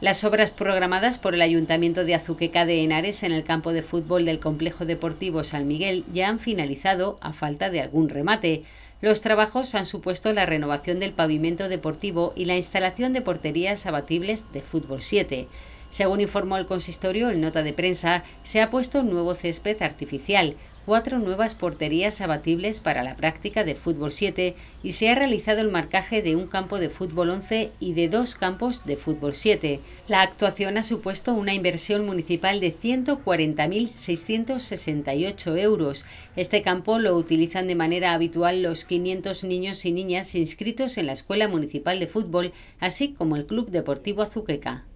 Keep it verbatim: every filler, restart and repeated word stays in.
Las obras programadas por el Ayuntamiento de Azuqueca de Henares en el campo de fútbol del Complejo Deportivo San Miguel ya han finalizado a falta de algún remate. Los trabajos han supuesto la renovación del pavimento deportivo y la instalación de porterías abatibles de fútbol siete. Según informó el consistorio en nota de prensa, se ha puesto un nuevo césped artificial, cuatro nuevas porterías abatibles para la práctica de fútbol siete y se ha realizado el marcaje de un campo de fútbol once y de dos campos de fútbol siete. La actuación ha supuesto una inversión municipal de ciento cuarenta mil seiscientos sesenta y ocho euros. Este campo lo utilizan de manera habitual los quinientos niños y niñas inscritos en la Escuela Municipal de Fútbol, así como el Club Deportivo Azuqueca.